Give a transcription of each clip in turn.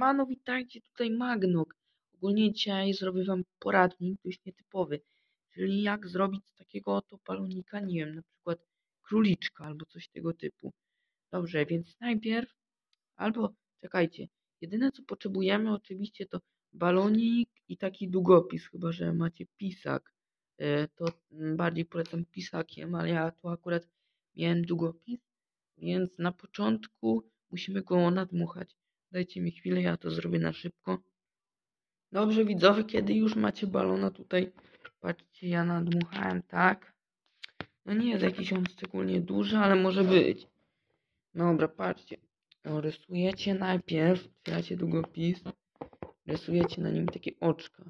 Siemano, witajcie, tutaj Magnok. Ogólnie dzisiaj zrobię wam poradnik dość nietypowy, czyli jak zrobić z takiego oto balonika, nie wiem, na przykład króliczka albo coś tego typu. Dobrze, więc najpierw, albo czekajcie, jedyne co potrzebujemy oczywiście to balonik i taki długopis, chyba że macie pisak. To bardziej polecam pisakiem, ale ja tu akurat miałem długopis, więc na początku musimy go nadmuchać. Dajcie mi chwilę, ja to zrobię na szybko. Dobrze, widzowie, kiedy już macie balona tutaj, patrzcie, ja nadmuchałem, tak. No nie jest jakiś on szczególnie duży, ale może być. Dobra, patrzcie. No, rysujecie najpierw, otwieracie długopis, rysujecie na nim takie oczka.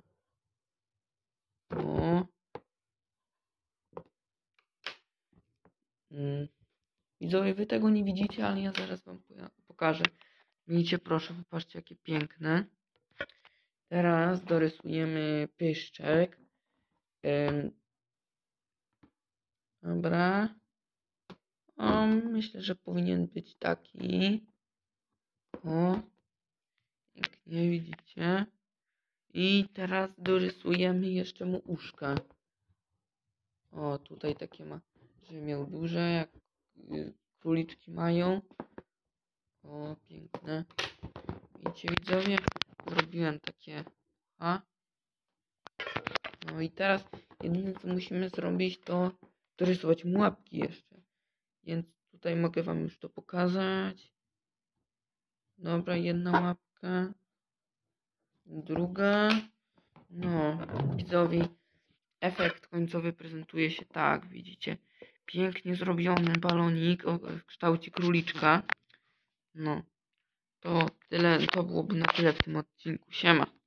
O. Widzowie, wy tego nie widzicie, ale ja zaraz wam pokażę. Widzicie, proszę, popatrzcie, jakie piękne. Teraz dorysujemy pyszczek. Dobra. O, myślę, że powinien być taki. O, pięknie, widzicie. I teraz dorysujemy jeszcze mu uszka. O, tutaj takie ma, żeby miał duże, jak króliczki mają. O, piękne. Widzicie, widzowie, zrobiłem takie. A. No i teraz jedyne co musimy zrobić to dorysować mu łapki jeszcze. Więc tutaj mogę wam już to pokazać. Dobra, jedna łapka. Druga. No, widzowie, efekt końcowy prezentuje się tak, widzicie. Pięknie zrobiony balonik w kształcie króliczka. No, to tyle, to byłoby na tyle w tym odcinku. Siema.